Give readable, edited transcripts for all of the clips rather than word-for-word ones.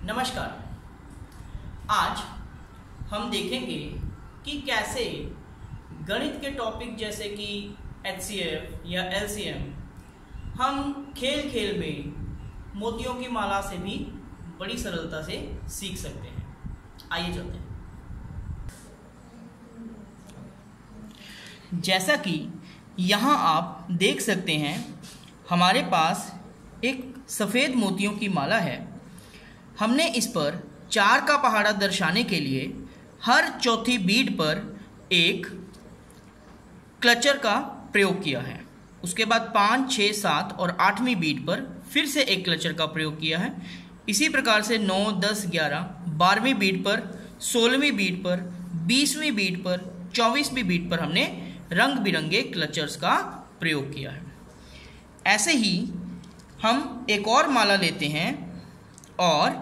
नमस्कार। आज हम देखेंगे कि कैसे गणित के टॉपिक जैसे कि HCF या LCM हम खेल खेल में मोतियों की माला से भी बड़ी सरलता से सीख सकते हैं। आइए चलते हैं। जैसा कि यहाँ आप देख सकते हैं, हमारे पास एक सफ़ेद मोतियों की माला है। हमने इस पर 4 का पहाड़ा दर्शाने के लिए हर चौथी बीड पर एक क्लचर का प्रयोग किया है। उसके बाद 5, 6, 7 और 8वीं बीड पर फिर से एक क्लचर का प्रयोग किया है। इसी प्रकार से 9, 10, 11, 12वीं बीड पर, 16वीं बीड पर, 20वीं बीड पर, 24वीं बीड पर हमने रंग बिरंगे क्लचर्स का प्रयोग किया है। ऐसे ही हम एक और माला लेते हैं और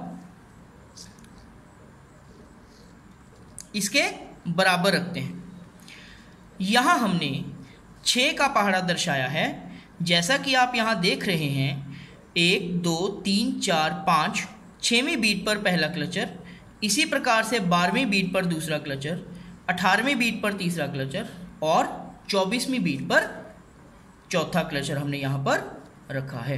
इसके बराबर रखते हैं। यहाँ हमने 6 का पहाड़ा दर्शाया है। जैसा कि आप यहाँ देख रहे हैं, 1, 2, 3, 4, 5, 6वीं बीट पर पहला क्लचर, इसी प्रकार से 12वीं बीट पर दूसरा क्लचर, 18वीं बीट पर तीसरा क्लचर और 24वीं बीट पर चौथा क्लचर हमने यहाँ पर रखा है।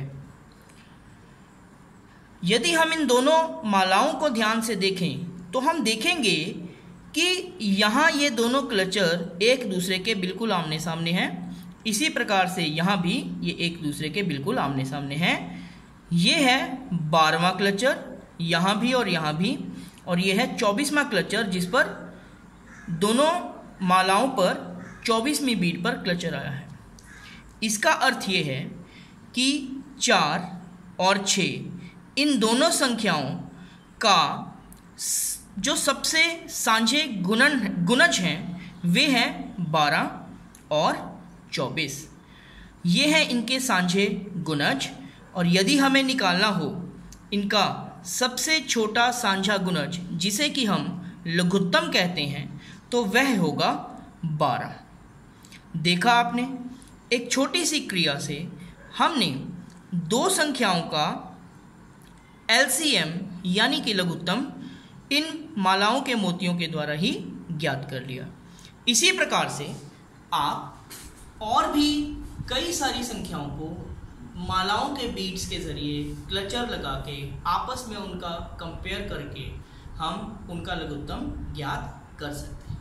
यदि हम इन दोनों मालाओं को ध्यान से देखें तो हम देखेंगे कि यहाँ ये दोनों क्लचर एक दूसरे के बिल्कुल आमने सामने हैं। इसी प्रकार से यहाँ भी ये एक दूसरे के बिल्कुल आमने सामने हैं। ये है 12वां क्लचर, यहाँ भी और यहाँ भी, और ये है 24वां क्लचर जिस पर दोनों मालाओं पर 24वीं बीट पर क्लचर आया है। इसका अर्थ ये है कि 4 और 6 इन दोनों संख्याओं का जो सबसे साझे गुणज हैं वे हैं 12 और 24। ये हैं इनके साझे गुणज, और यदि हमें निकालना हो इनका सबसे छोटा साझा गुणज जिसे कि हम लघुत्तम कहते हैं तो वह होगा 12। देखा आपने, एक छोटी सी क्रिया से हमने दो संख्याओं का LCM यानी कि लघुत्तम इन मालाओं के मोतियों के द्वारा ही ज्ञात कर लिया। इसी प्रकार से आप और भी कई सारी संख्याओं को मालाओं के बीट्स के ज़रिए क्लचर लगा के आपस में उनका कंपेयर करके हम उनका लघुत्तम ज्ञात कर सकते हैं।